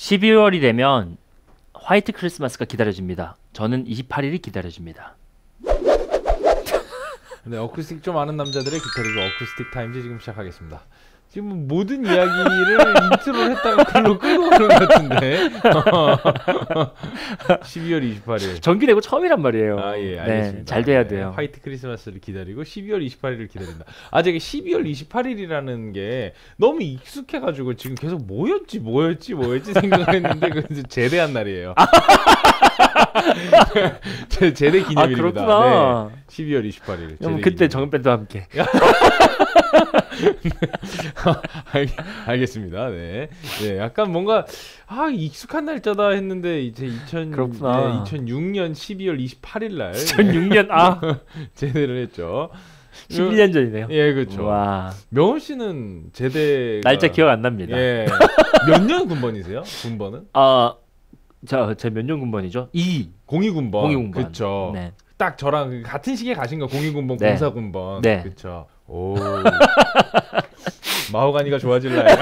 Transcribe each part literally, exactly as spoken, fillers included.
십이월이 되면 화이트 크리스마스가 기다려집니다. 저는 이십팔 일이 기다려집니다. 네, 어쿠스틱 좀 아는 남자들의 기타리그 어쿠스틱 타임즈 지금 시작하겠습니다. 지금 모든 이야기를 인트로를 했다가 글로 끌고 오는 것 같은데. 십이월 이십팔 일. 정기 내고 처음이란 말이에요. 아, 예, 알겠습니다. 네, 잘 돼야 돼요. 네, 화이트 크리스마스를 기다리고 십이월 이십팔 일을 기다린다. 아, 제가 십이월 이십팔 일이라는 게 너무 익숙해가지고 지금 계속 뭐였지, 뭐였지, 뭐였지 생각을 했는데 그 제대한 날이에요. 제 제대 기념일입니다. 아, 그렇구나. 네, 십이월 이십팔 일. 그럼 그때 정은밴드와 함께. 알, 알겠습니다. 네. 네, 약간 뭔가 아 익숙한 날짜다 했는데 이제 이천, 네, 이천육 년 십이월 이십팔 일 날 이천육 년 아 제대를 했죠. 십일 년 전이네요. 예, 그렇죠. 와. 명훈 씨는 제대 날짜 기억 안 납니다. 예. 몇 년 군번이세요? 군번은? 아, 자, 제 몇 년 군번이죠? 이. 공이 군번. 공이 군번. 그렇죠. 네. 딱 저랑 같은 시기에 가신 거 공이 군번, 네. 공사 군번. 네. 그렇죠. 오. 마호가니가 좋아질 나이야.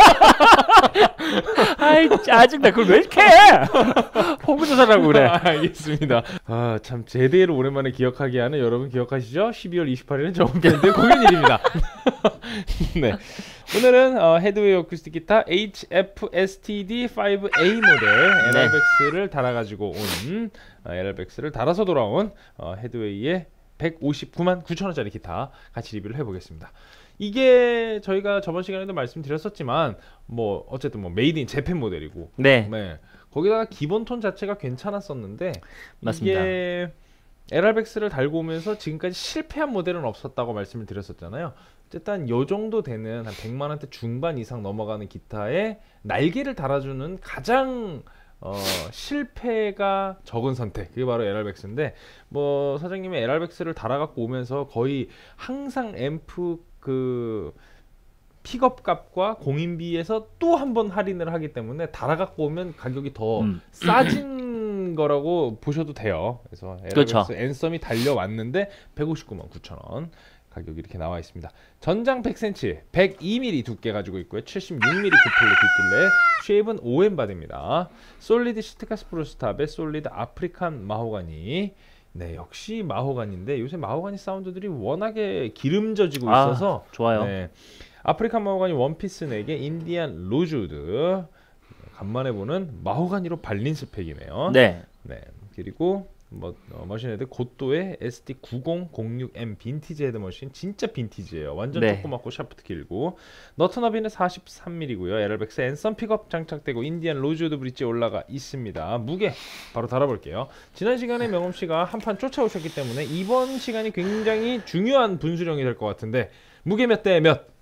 아이 짜증나. 그걸 왜 이렇게 해? 호구조사라고 그래. 아, 알겠습니다. 아, 참 제대를 오랜만에 기억하게 하는 여러분 기억하시죠? 십이월 이십팔 일은 정은밴드 공연일입니다. 네. 오늘은 어, 헤드웨이 어쿠스틱 기타 에이치 에프 에스 티 디 파이브 에이 모델 엘알백스를 달아가지고 온 어, 엘알백스를 달아서 돌아온 어, 헤드웨이의 백오십구만 구천 원짜리 기타 같이 리뷰를 해보겠습니다. 이게 저희가 저번 시간에도 말씀드렸었지만 뭐 어쨌든 뭐 메이드 인 재팬 모델이고 네. 네. 거기다가 기본 톤 자체가 괜찮았었는데 맞습니다. 이게 엘알백스를 달고 오면서 지금까지 실패한 모델은 없었다고 말씀을 드렸었잖아요. 어쨌든 요 정도 되는 한 백만 원대 중반 이상 넘어가는 기타에 날개를 달아주는 가장 어, 실패가 적은 선택, 그게 바로 엘알백스인데 뭐 사장님이 엘알백스를 달아갖고 오면서 거의 항상 앰프 그 픽업 값과 공인비에서 또 한 번 할인을 하기 때문에 달아갖고 오면 가격이 더 음. 싸진 거라고 보셔도 돼요. 그래서 엘알백스 그렇죠. 앤썸이 달려왔는데 백오십구만 구천 원 가격이 이렇게 나와 있습니다. 전장 백 센티미터, 백이 밀리미터 두께 가지고 있고요. 칠십육 밀리미터 구플레 뒷둘레, 쉐입은 오엠 바디입니다. 솔리드 시트카 스프루스탑에 솔리드 아프리칸 마호가니. 네, 역시 마호가니인데 요새 마호가니 사운드들이 워낙에 기름져지고 있어서 아, 좋아요. 네, 아프리칸 마호가니 원피스 네 개, 인디안 로즈우드. 간만에 보는 마호가니로 발린 스펙이네요. 네. 네, 그리고 뭐 어, 머신 헤드 고토의 에스디 구공공육 엠 빈티지 헤드 머신, 진짜 빈티지예요. 완전 네. 조그맣고 샤프트 길고, 너트 너비는 사십삼 밀리미터고요. 엘알백스 앤썸 픽업 장착되고 인디안 로즈우드 브릿지에 올라가 있습니다. 무게 바로 달아볼게요. 지난 시간에 명엄 씨가 한 판 쫓아오셨기 때문에 이번 시간이 굉장히 중요한 분수령이 될 것 같은데 무게 몇 대 몇?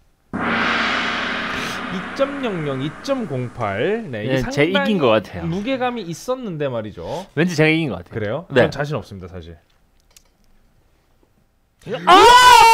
이 점 영영, 이 점 공팔. 네, 네, 제 이긴 것 같아요. 무게감이 있었는데 말이죠. 왠지 제가 이긴 것 같아요. 그래요? 네. 전 자신 없습니다, 사실. 아!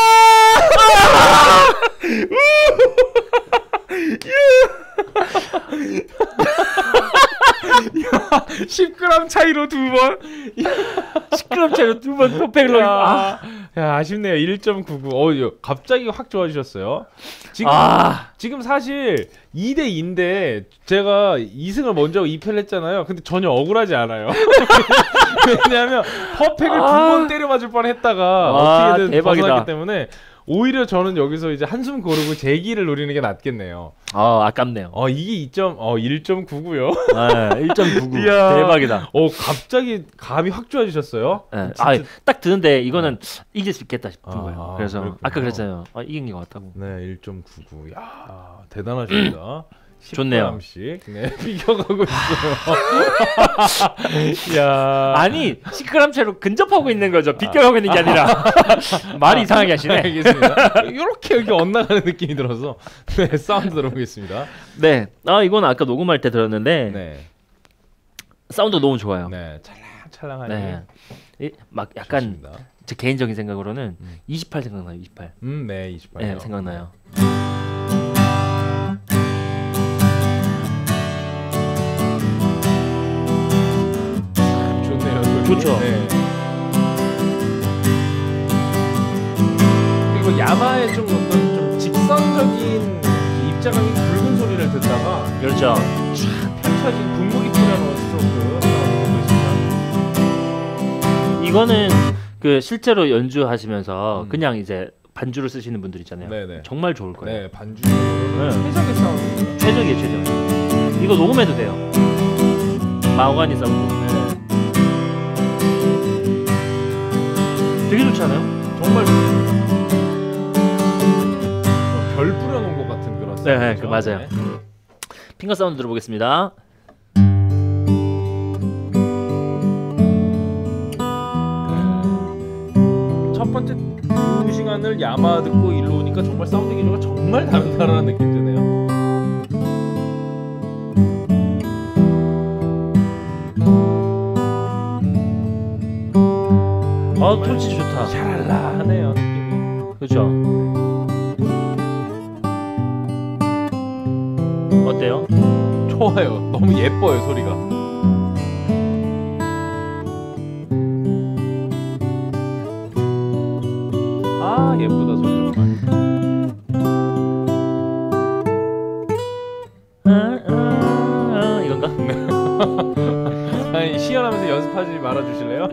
십 그램 차이로 두 번. 십 그램 차이로 두 번 토팩을 아, 야, 아쉽네요. 일 점 구구. 어, 갑자기 확 좋아지셨어요. 지금 아. 지금 사실 이 대 이인데 제가 이 승을 먼저 이 패를 했잖아요. 근데 전혀 억울하지 않아요. 왜냐하면 퍼펙을 아. 두 번 때려 맞을 뻔했다가 와, 어떻게든 대박이다. 벗어났기 때문에 오히려 저는 여기서 이제 한숨 고르고 제기를 노리는 게 낫겠네요. 아, 아깝네요. 어, 이게 이 점, 어, 일 점 구구요. 네, 일 점 구구. 이야. 대박이다. 어, 갑자기 감이 확 좋아지셨어요. 네. 진짜- 아, 딱 드는데 이거는 이길 수 있겠다 싶은 아, 거예요. 그래서 그랬군요. 아까 그랬잖아요. 아, 이긴 것 같다고. 네, 일 점 구구. 야, 대단하십니다. 좋네요. 십 그램씩 네, 비켜가고 있어요. 야, 아니, 십 그램 차로 근접하고 있는 거죠. 비껴가고 있는 게 아니라. 말이 이상하게 하시네. 알겠습니다. 이렇게 여기 엇나가는 느낌이 들어서 네, 사운드 들어보겠습니다. 네. 아, 이건 아까 녹음할 때 들었는데 네, 사운드 너무 좋아요. 네, 찰랑찰랑하니. 네. 이, 막 약간 좋습니다. 제 개인적인 생각으로는 음. 이십팔 생각나요. 이십팔. 음, 네, 이십팔. 네, 생각나요. 좋네요. 소리. 좋죠. 네. 그리고 야마의 좀 어떤 좀 직선적인 입자감이 굵은 소리를 듣다가 그렇죠. 쫙 펼쳐져 익숙하신 분무기 뿌려놓은 스트로크 듣고 있습니다. 이거는 그 실제로 연주하시면서 음. 그냥 이제 반주를 쓰시는 분들 있잖아요. 네네. 정말 좋을 거예요. 네, 반주는 최적의 사운드. 최적이에요, 최적. 이거 녹음해도 돼요. 마호가니 사운드. 네. 되게 좋지 않아요? 정말 좋습니다. 어, 별 뿌려놓은 것 같은 그런 네, 사운드죠. 그 맞아요. 네. 핑거 사운드 들어보겠습니다. 첫 번째 두 시간을 야마 듣고 일로 오니까 정말 사운드 기조가 정말 다르다라는 느낌 드네요. 아, 톤치 좋다. 샤랄라 하네요 느낌이. 그렇죠. 어때요? 좋아요. 너무 예뻐요 소리가. 아 예쁘다 소리 정말. 아, 아, 아, 이건가? 아니 시연하면서 연습하지 말아 주실래요?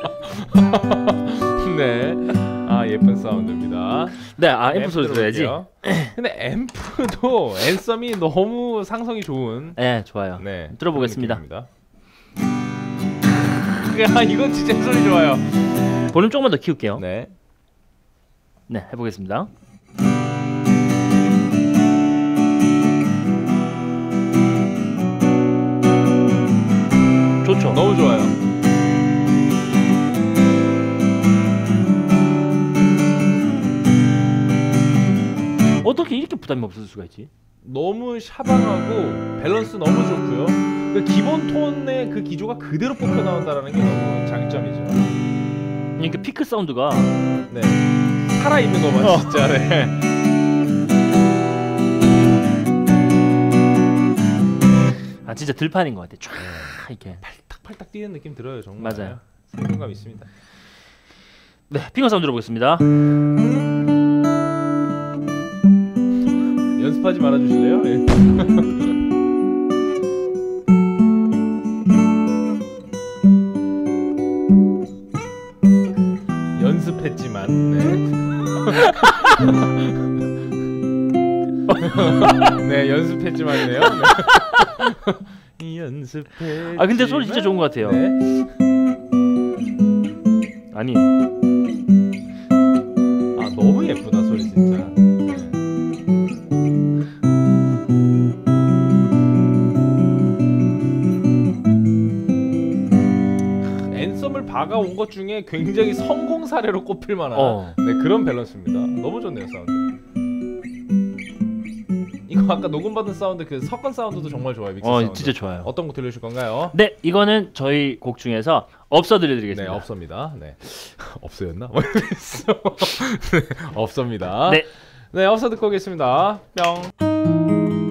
네. 아 예쁜 사운드입니다. 네, 아 앰프 소리 들어야지. 들어볼게요. 근데 앰프도 앤썸이 너무 상성이 좋은. 네, 좋아요. 네. 들어보겠습니다. 그런 느낌입니다. 야 이건 진짜 소리 좋아요. 볼륨 조금만 더 키울게요. 네, 네. 해보겠습니다. 좋죠. 너무 좋아요. 어떻게 이렇게 부담이 없을 수가 있지? 너무 샤방하고 밸런스 너무 좋고요. 그 기본 톤의 그 기조가 그대로 뽑혀 나온다라는 게 너무 장점이죠. 그러니까 피크 사운드가 네. 살아 있는 거만 어. 진짜. 네. 아 진짜 들판인 것 같아. 쫙 이렇게. 팔딱팔딱 뛰는 느낌 들어요 정말. 맞아요. 생동감 있습니다. 네, 핑거 사운드 들어보겠습니다. 연습하지 말아 주실래요? 네. 연습했지만. 네. 네, 연습했지만이네요. 네. 연습했지만. 아 근데 소리 진짜 좋은 것 같아요. 네. 아니 아 너무 예쁘다 소리 진짜. 네. 앤썸을 박아온 것 중에 굉장히 성공 사례로 꼽힐 만한 어. 네, 그런 밸런스입니다. 너무 좋네요 사운드. 이거 아까 녹음받은 사운드 그 섞은 사운드도 정말 좋아요. 믹스 어 사운드. 진짜 좋아요. 어떤 거 들려주실 건가요? 네, 이거는 저희 곡 중에서 없어 네, 들려드리겠습니다. 없습니다. 네, 없어였나? 뭐 이랬어. 네, 없습니다. 네. 네, 없어 듣고 오겠습니다. 뿅.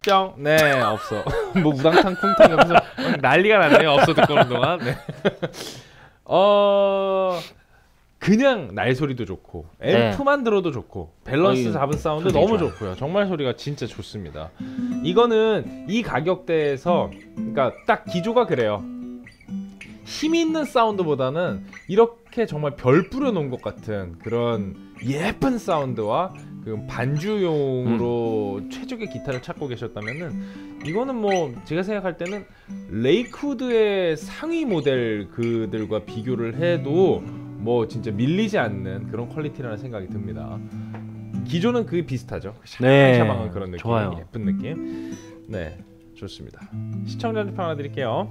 뿅. 네, 없어. 뭐 우당탕 쿵탕 하면서 난리가 났네요. 없어 듣고 오는 동안. 네. 어 그냥 날 소리도 좋고 앰프만 네. 들어도 좋고 밸런스 잡은 사운드 너무 좋아요. 좋고요. 정말 소리가 진짜 좋습니다. 이거는 이 가격대에서 그러니까 딱 기조가 그래요. 힘 있는 사운드보다는 이렇게 정말 별 뿌려놓은 것 같은 그런 예쁜 사운드와 그 반주용으로 음. 최적의 기타를 찾고 계셨다면은 이거는 뭐 제가 생각할 때는 레이크우드의 상위 모델 그들과 비교를 해도 뭐 진짜 밀리지 않는 그런 퀄리티라는 생각이 듭니다. 기조는 그게 비슷하죠. 네, 샤방샤방한 그런 느낌, 좋아요. 예쁜 느낌. 네, 좋습니다. 시청자 투표 하나 드릴게요.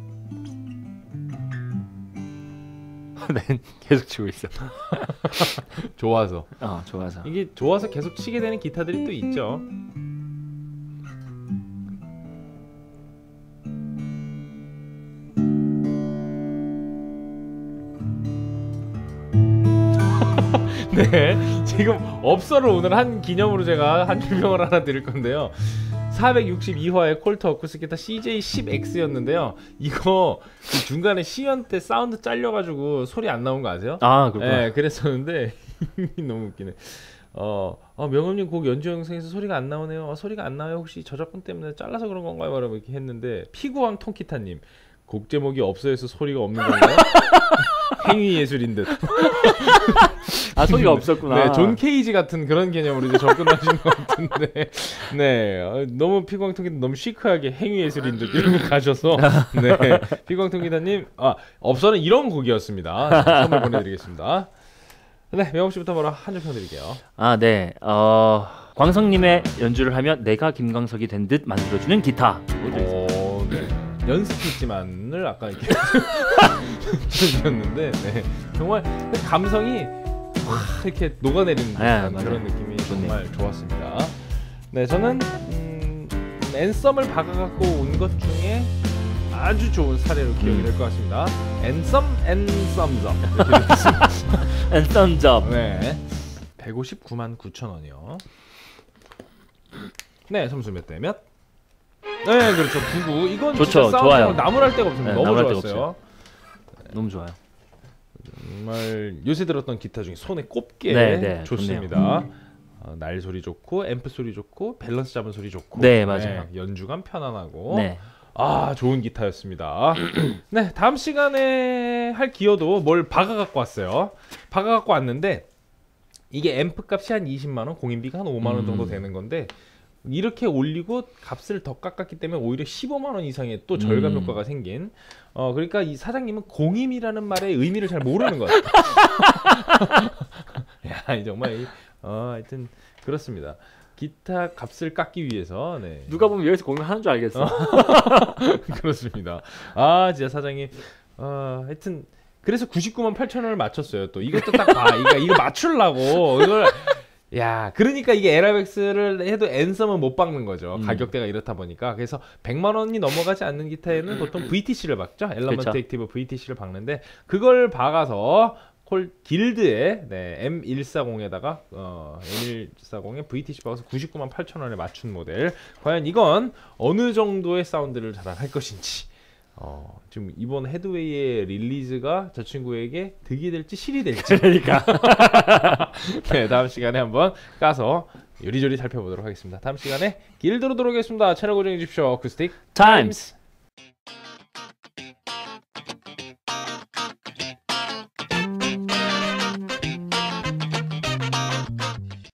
네, 계속 치고 있어. 좋아서. 어, 좋아서. 이게 좋아서 계속 치게 되는 기타들이 또 있죠. 네, 지금 업서를 오늘 한 기념으로 제가 한 줄평을 하나 드릴 건데요. 사백육십이 화의 콜트 어쿠스틱 기타 씨제이 십 엑스였는데요. 이거 그 중간에 시연 때 사운드 잘려가지고 소리 안 나온 거 아세요? 아, 그렇구나. 네, 그랬었는데 너무 웃기네. 어, 어 명함님 곡 연주 영상에서 소리가 안 나오네요. 어, 소리가 안 나요. 혹시 저작권 때문에 잘라서 그런 건가요? 라고 이렇게 했는데 피구왕 통기타님 곡 제목이 없어서 소리가 없는 건가요? 행위 예술인 듯. 아, 소리가 없었구나. 네, 존 케이지 같은 그런 개념으로 이제 접근하신 것 같은데, 네, 어, 너무 피광통기타 너무 시크하게 행위 예술인 듯 이러고 가셔서, 네, 피광통기타님, 아, 업서는 이런 곡이었습니다. 선물 보내드리겠습니다. 네, 명호 씨부터 바로 한 줄 평드릴게요. 아, 네, 어, 광석님의 연주를 하면 내가 김광석이 된 듯 만들어주는 기타. 오, 네. 연습했지만을 아까 이렇게 들었는데, 네, 정말 감성이 확 이렇게 녹아내리는 듯한 네, 그런 느낌이 좋네요. 정말 좋았습니다. 네, 저는 음, 앤썸을 박아갖고 온 것 중에 아주 좋은 사례로 기억이 음. 될 것 같습니다. 앤썸 앤썸접 이렇게 되겠습니다. 앤썸접. 네, 백오십구만 구천 원이요. 네, 점수 몇 대 몇? 네, 그렇죠. 구구. 이건 좋죠. 좋아요. 나무랄 데가 없습니다. 네, 너무 좋았어요. 네. 너무 좋아요. 정말 요새 들었던 기타 중에 손에 꼽게 네, 네, 좋습니다. 어, 날 소리 좋고 앰프 소리 좋고 밸런스 잡은 소리 좋고 네, 맞아요. 네, 연주감 편안하고 네. 아, 좋은 기타였습니다. 네, 다음 시간에 할 기어도 뭘 박아 갖고 왔어요. 박아 갖고 왔는데 이게 앰프 값이 한 이십만 원, 공인비가 한 오만 원 정도 되는 건데 이렇게 올리고 값을 더 깎았기 때문에 오히려 십오만 원 이상의 또 절감 음. 효과가 생긴. 어 그러니까 이 사장님은 공임이라는 말의 의미를 잘 모르는 것 같아요. 야, 정말 이, 어 하여튼 그렇습니다. 기타 값을 깎기 위해서 네. 누가 보면 여기서 공임하는 줄 알겠어. 그렇습니다. 아, 진짜 사장님. 어 하여튼 그래서 구십구만 팔천 원을 맞췄어요. 또 이것도 딱 봐. 이거 이거 맞추려고 이걸. 야, 그러니까 이게 에라백스를 해도 앤썸은 못 박는 거죠. 음. 가격대가 이렇다 보니까. 그래서 백만 원이 넘어가지 않는 기타에는 보통 브이티씨를 박죠. 엘러먼트 액티브 브이티씨를 박는데 그걸 박아서 콜 길드에 네, 엠 백사십에다가 어, 엠 백사십에 브이티씨 박아서 구십구만 팔천 원에 맞춘 모델. 과연 이건 어느 정도의 사운드를 자랑할 것인지. 어, 지금 이번 헤드웨이의 릴리즈가 저 친구에게 득이 될지 실이 될지. 그러니까. 네, 다음 시간에 한번 까서 요리조리 살펴보도록 하겠습니다. 다음 시간에 길드로 돌아오겠습니다. 채널 고정해 주십시오. 어쿠스틱 타임스.